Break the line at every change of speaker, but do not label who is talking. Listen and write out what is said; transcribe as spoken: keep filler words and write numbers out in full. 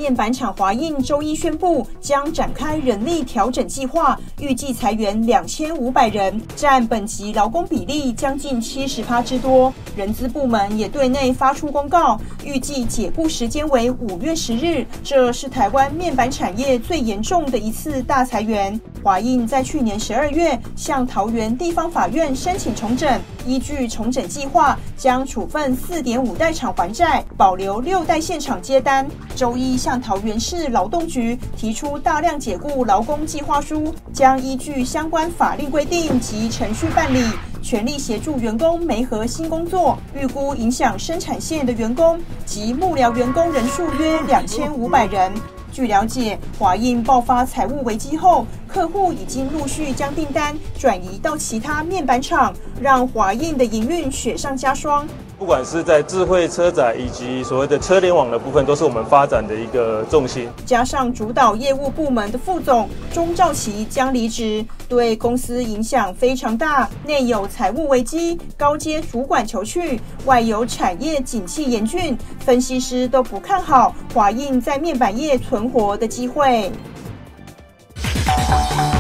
面板厂华映周一宣布，将展开人力调整计划，预计裁员两千五百人，占本级劳工比例将近百分之七十之多。人资部门也对内发出公告，预计解雇时间为五月十日，这是台湾面板产业最严重的一次大裁员。华映在去年十二月向桃园地方法院申请重整，依据重整计划，将处分 四点五 代厂还债，保留六代现场接单。周一向桃园市劳动局提出大量解雇劳工计划书，将依据相关法令规定及程序办理，全力协助员工媒合新工作，预估影响生产线的员工及幕僚员工人数约两千五百人。据了解，华映爆发财务危机后，客户已经陆续将订单转移到其他面板厂，让华映的营运雪上加霜。
不管是在智慧车载以及所谓的车联网的部分，都是我们发展的一个重心。
加上主导业务部门的副总钟兆琪将离职，对公司影响非常大。内有财务危机，高阶主管求去，外有产业景气严峻，分析师都不看好华映在面板业存活的机会。